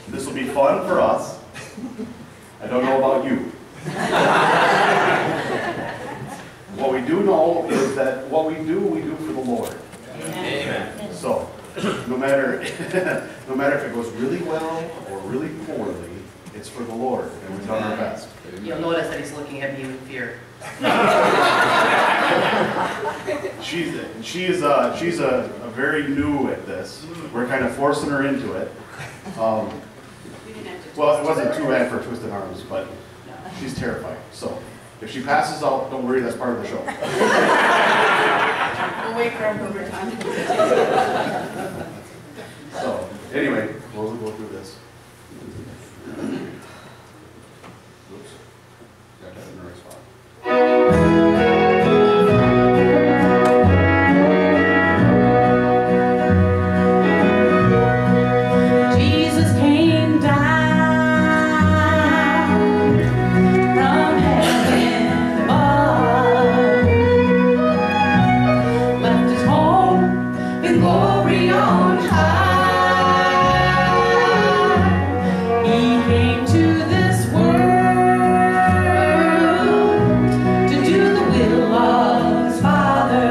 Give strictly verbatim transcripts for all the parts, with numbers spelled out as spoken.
This will be fun for us. I don't know about you. What we do know is that what we do, we do for the Lord. Amen. So, no matter, no matter if it goes really well or really poorly, it's for the Lord, and we've done our best. You'll notice that he's looking at me with fear. She's she is uh, she's a, a very new at this. We're kind of forcing her into it. Um, well, it wasn't too bad for Twisted Arms, but she's terrified. So if she passes out, don't worry, that's part of the show. We'll wake her up over time. So anyway, we'll go through this. Oops. Got that in the right spot. Jesus came down from heaven above, left his home in glory on high. He came to this world to do the will of his Father.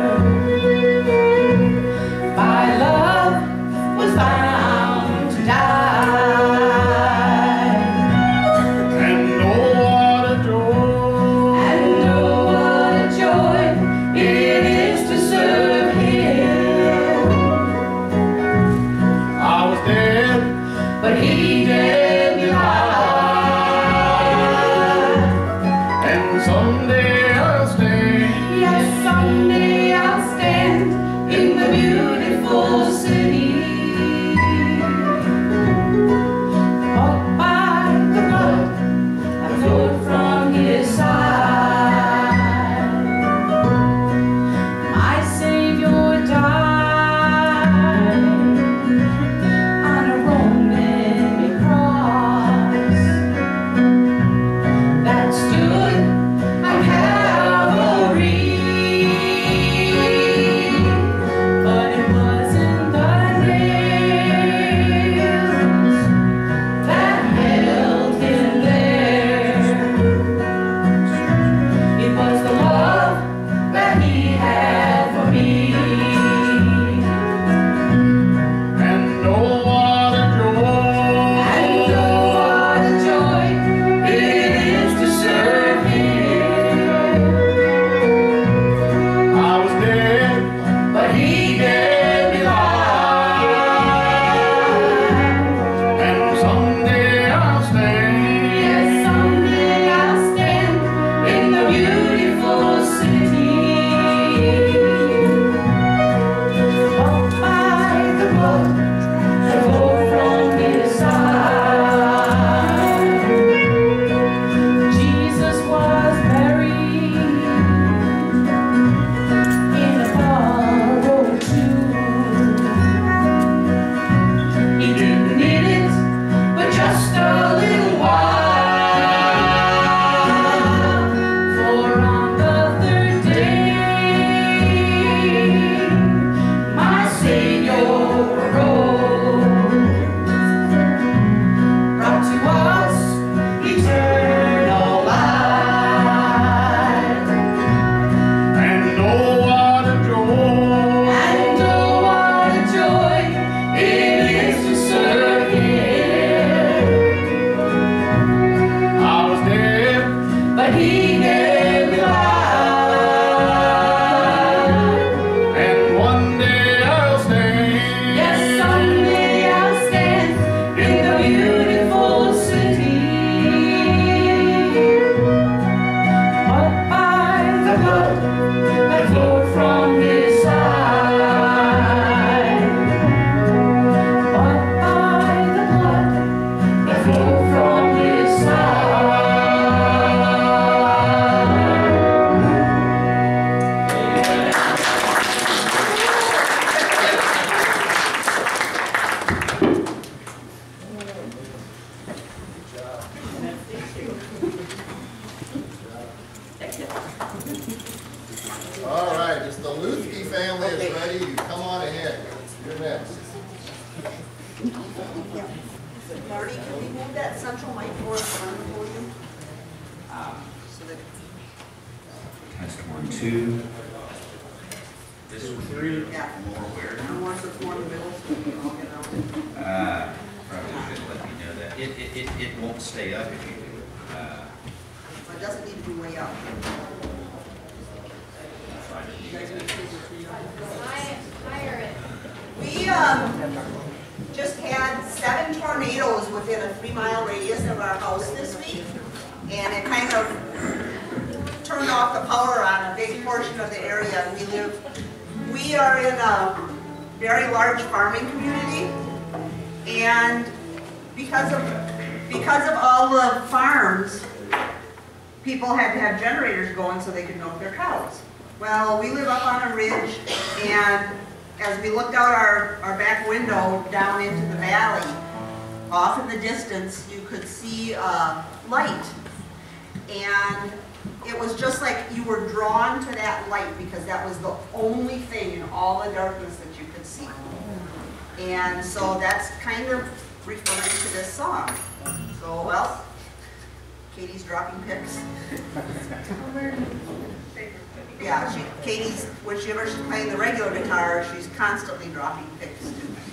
By love was bound to die. And oh, what a joy! And oh, what a joy it is to serve Him. I was dead, But He gave me life. and someday I'll stay. Yes, someday I'll stand in the beautiful city, walked by the blood that flowed from His side. My Savior died on a Roman cross that stood on Calvary. But it wasn't the nails that held Him there. It was the love that He had for me. And oh, what a joy! And oh, what a joy it is to serve Him. I was dead, But He gave me life. and someday I'll stay. Yes, someday I'll stand in the beautiful city, walked by the blood that flowed from His side. Jesus was buried in a borrowed tomb. He didn't need it, but just a little while. For on the third day, my Savior arose, brought to us eternal life. And oh, what a joy! And oh, what a joy it is to serve Him. I was dead, But He gave me life. and one day I'll stay. Yes, someday I'll stand in the beautiful city, walked by the blood that flowed from His side, walked by the blood that flowed from His All right, if the Luthke family is ready, you come on ahead. You're next. Marty, can we move that central mic more in front of the podium? So that Test one, two. This one, three. Yeah. More where? And more so it's more in the middle, so we can all get out. Uh, probably should let me know that. It, it, it, it won't stay up if you do it. Uh, So it doesn't need to be way up. You guys need to figure it out. We um, just had seven tornadoes within a three mile radius of our house this week. And it kind of turned off the power on a big portion of the area we live. We are in a very large farming community. And because of, because of all the farms, people had to have generators going so they could milk their cows. Well, we live up on a ridge, and as we looked out our, our back window down into the valley, off in the distance, you could see uh, light. And it was just like you were drawn to that light because that was the only thing in all the darkness that you could see. And so that's kind of referring to this song. So, well, Katie's dropping picks. Yeah, she, Katie's, whenever she's playing the regular guitar, she's constantly dropping picks too.